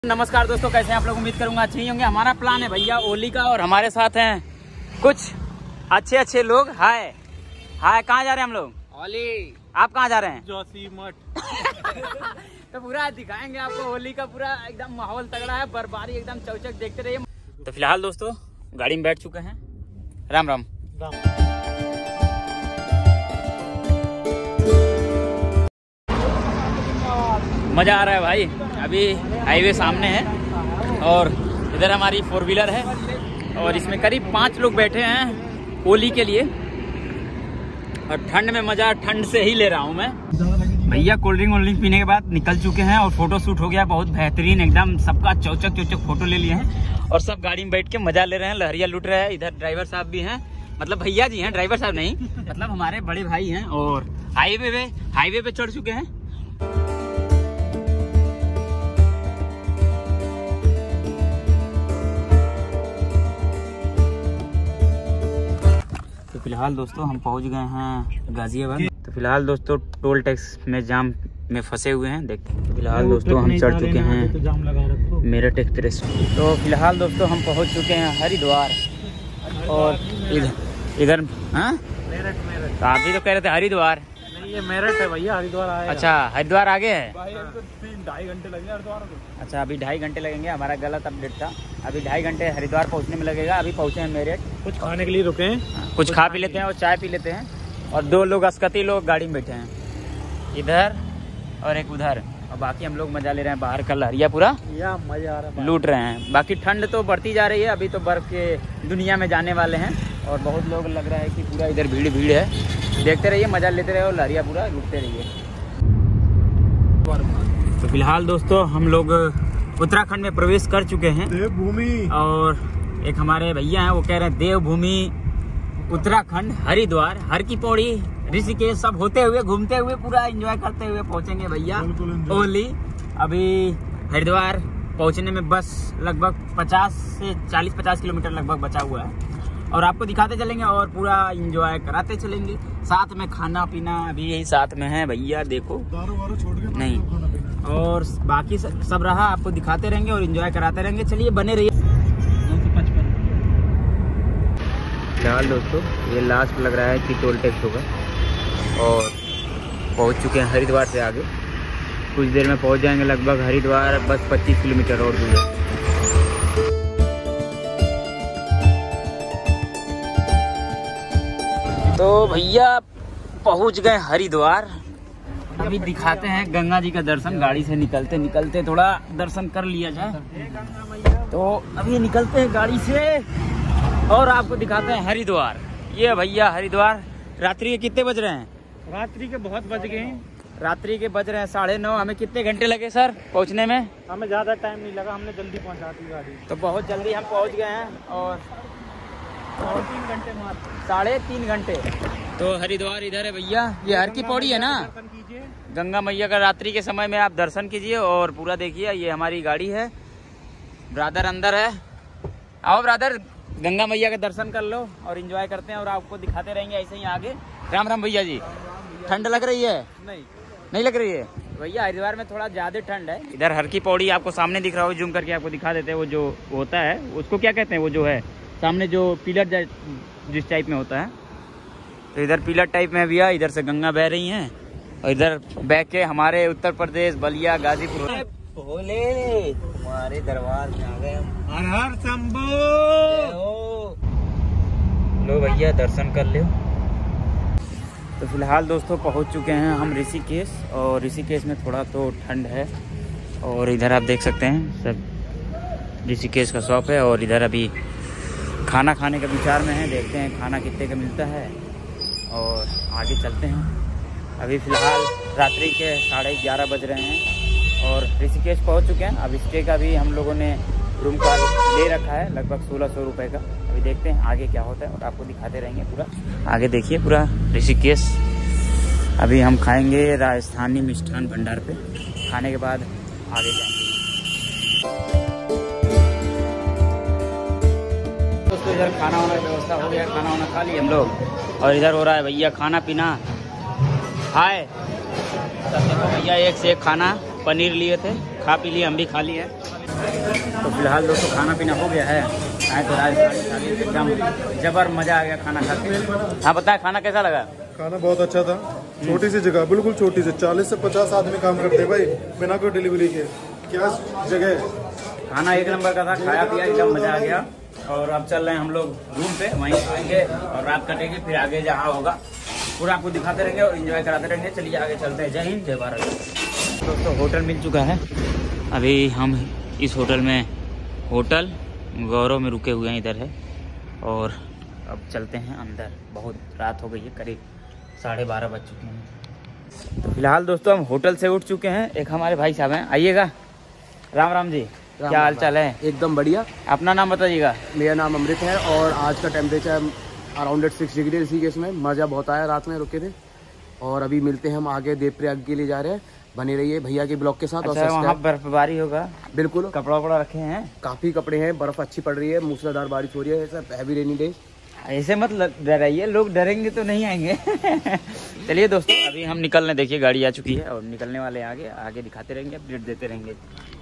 नमस्कार दोस्तों, कैसे हैं आप लोग। उम्मीद करूंगा अच्छे ही होंगे। हमारा प्लान है भैया होली का और हमारे साथ हैं कुछ अच्छे लोग। हाय हाय, कहाँ जा रहे हैं हम लोग? होली। आप कहाँ जा रहे हैं? जोशीमठ। तो पूरा दिखाएंगे आपको होली का, पूरा एकदम माहौल तगड़ा है, बर्फबारी एकदम चौचक, देखते रहिए। तो फिलहाल दोस्तों गाड़ी में बैठ चुके हैं। राम राम। मजा आ रहा है भाई। अभी हाईवे सामने है और इधर हमारी 4 व्हीलर है और इसमें करीब 5 लोग बैठे हैं होली के लिए। और ठंड में मजा ठंड से ही ले रहा हूँ मैं। भैया कोल्ड ड्रिंक पीने के बाद निकल चुके हैं और फोटो शूट हो गया बहुत बेहतरीन एकदम। सबका चौचक फोटो ले लिए हैं और सब गाड़ी में बैठ के मजा ले रहे हैं, लहरिया लूट रहे हैं। इधर ड्राइवर साहब भी हैं, मतलब भैया जी हैं, ड्राइवर साहब नहीं, मतलब हमारे बड़े भाई हैं। और हाईवे पे चढ़ चुके हैं। फिलहाल दोस्तों हम पहुंच गए हैं गाजियाबाद। तो फिलहाल दोस्तों टोल टैक्स में जाम में फंसे हुए हैं। देखते हैं। फिलहाल दोस्तों हम चढ़ चुके हैं मेरठ एक्सप्रेस। तो फिलहाल दोस्तों हम पहुंच चुके हैं हरिद्वार। और इधर हाँ तो आप भी तो कह रहे थे हरिद्वार। नहीं, ये मेरठ है भैया, हरिद्वार आएगा। अच्छा, हरिद्वार आगे है। 2.5 घंटे लगेंगे हरिद्वार को। अच्छा, अभी 2.5 घंटे लगेंगे। हमारा गलत अपडेट था। अभी 2.5 घंटे हरिद्वार पहुंचने में लगेगा। अभी पहुंचे हैं मेरठ। कुछ खाने के लिए रुके हैं, कुछ खा पी लेते हैं और चाय पी लेते हैं। और 2 लोग अस्कती लोग गाड़ी में बैठे हैं, इधर और एक उधर। और बाकी हम लोग मजा ले रहे हैं। बाहर का लहरिया पूरा मजा आ रहा है, लूट रहे हैं। बाकी ठंड तो बढ़ती जा रही है। अभी तो बर्फ के दुनिया में जाने वाले हैं और बहुत लोग लग रहा है कि पूरा इधर भीड़ है। देखते रहिए, मजा लेते रहिए और लहरिया पूरा लूटते रहिए। तो फिलहाल दोस्तों हम लोग उत्तराखंड में प्रवेश कर चुके हैं। देवभूमि। और एक हमारे भैया हैं, वो कह रहे हैं देवभूमि उत्तराखंड हरिद्वार, हर की पौड़ी, ऋषिकेश सब होते हुए घूमते हुए पूरा एंजॉय करते हुए पहुंचेंगे भैया होली। अभी हरिद्वार पहुंचने में बस लगभग 40-50 किलोमीटर लगभग बचा हुआ है। और आपको दिखाते चलेंगे और पूरा एंजॉय कराते चलेंगे। साथ में खाना पीना भी यही साथ में है भैया, देखो दारू छोड़ के नहीं। और बाकी सब रहा, आपको दिखाते रहेंगे और एंजॉय कराते रहेंगे। चलिए बने रहिए। 255। फिलहाल दोस्तों ये लास्ट लग रहा है कि टोल टैक्स होगा और पहुंच चुके हैं हरिद्वार से आगे। कुछ देर में पहुंच जाएंगे लगभग हरिद्वार। बस 25 किलोमीटर और दूर है। तो भैया पहुंच गए हरिद्वार। अभी दिखाते हैं गंगा जी का दर्शन। गाड़ी से निकलते थोड़ा दर्शन कर लिया जाए। तो अभी निकलते हैं गाड़ी से और आपको दिखाते हैं हरिद्वार। ये भैया हरिद्वार। रात्रि के कितने बज रहे हैं? रात्रि के बहुत बज गए हैं। रात्रि के बज रहे हैं 9:30। हमें कितने घंटे लगे सर पहुंचने में? हमें ज्यादा टाइम नहीं लगा, हमने जल्दी पहुंचा दी गाड़ी। तो बहुत जल्दी हम पहुंच गए हैं और 3 घंटे मात्र। 3.5 घंटे। तो हरिद्वार इधर है भैया। ये हर की पौड़ी है ना, गंगा मैया का। रात्रि के समय में आप दर्शन कीजिए और पूरा देखिए। ये हमारी गाड़ी है, ब्रदर अंदर है। आओ ब्रदर, गंगा मैया के दर्शन कर लो और एंजॉय करते हैं और आपको दिखाते रहेंगे ऐसे ही आगे। राम राम भैया जी। ठंड लग रही है? नहीं लग रही है भैया। हरिद्वार में थोड़ा ज्यादा ठंड है। इधर हर की पौड़ी आपको सामने दिख रहा हो, जूम करके आपको दिखा देते हैं। वो जो होता है उसको क्या कहते हैं, वो जो है सामने जो पिलर जिस टाइप में होता है। तो इधर पिलर टाइप में भैया, इधर से गंगा बह रही हैं और इधर बह के हमारे उत्तर प्रदेश बलिया गाजीपुर भोले हमारे दरबार में आ गए हम। हर हर शंभू। लो भैया दर्शन कर लो। तो फिलहाल दोस्तों पहुंच चुके हैं हम ऋषिकेश। और ऋषिकेश में थोड़ा तो ठंड है। और इधर आप देख सकते हैं सब ऋषिकेश का शॉप है। और इधर अभी खाना खाने का विचार में है। देखते हैं खाना कितने का मिलता है और आगे चलते हैं। अभी फ़िलहाल रात्रि के 11:30 बज रहे हैं और ऋषिकेश पहुंच चुके हैं। अब स्टे का भी हम लोगों ने रूम का ले रखा है लगभग 1600 रुपये का। अभी देखते हैं आगे क्या होता है और आपको दिखाते रहेंगे पूरा। आगे देखिए पूरा ऋषिकेश। अभी हम खाएंगे राजस्थानी मिष्ठान भंडार पे। खाने के बाद आगे जाएंगे। दोस्तों इधर खाना वाना की व्यवस्था हो गया, खाना वाना खा लिए हम लोग। और इधर हो रहा है भैया खाना पीना। हाय भैया, एक से एक खाना पनीर लिए थे, खा पी लिए, हम भी खा लिए। तो फिलहाल दोस्तों खाना पीना हो गया है। आए तो राजस्थान एकदम जबर मज़ा आ गया खाना खा के। हाँ बताए खाना कैसा लगा? खाना बहुत अच्छा था। छोटी सी जगह, बिल्कुल छोटी सी, 40 से 50 आदमी काम करते हैं भाई, बिना कोई डिलीवरी के। क्या जगह है। खाना एक नंबर का था, खाया पिया एकदम मज़ा आ गया। और अब चल रहे हैं हम लोग रूम पे, वहीं सोएंगे और रात कटेगी। फिर आगे जहाँ होगा पूरा आपको दिखाते रहेंगे और एंजॉय कराते रहेंगे। चलिए आगे चलते हैं। जय हिंद जय भारत। दोस्तों होटल मिल चुका है। अभी हम इस होटल में, होटल गौरव में रुके हुए हैं, इधर है। और अब चलते हैं अंदर। बहुत रात हो गई है, करीब 12:30 बज चुके हैं। तो फिलहाल दोस्तों हम होटल से उठ चुके हैं। एक हमारे भाई साहब हैं, आइएगा। राम राम जी, क्या हाल चाल है? एकदम बढ़िया। अपना नाम बताइएगा। मेरा नाम अमृत है और आज का टेम्परेचर अराउंड 6 डिग्री ऋषिकेश में। मज़ा बहुत आया, रात में रुके थे। और अभी मिलते हैं हम आगे, देवप्रयाग के लिए जा रहे हैं। बने रहिए भैया के ब्लॉग के साथ। अच्छा, और वहाँ बर्फबारी होगा? बिल्कुल, कपड़ा वपड़ा रखे हैं? काफ़ी कपड़े हैं, बर्फ़ अच्छी पड़ रही है, मूसलाधार बारिश हो रही है, सब हैवी रेनी डे। ऐसे मत डराइए, लोग डरेंगे तो नहीं आएंगे। चलिए दोस्तों अभी हम निकलने, देखिए गाड़ी आ चुकी है और निकलने वाले हैं। आगे आगे दिखाते रहेंगे, अपडेट देते रहेंगे।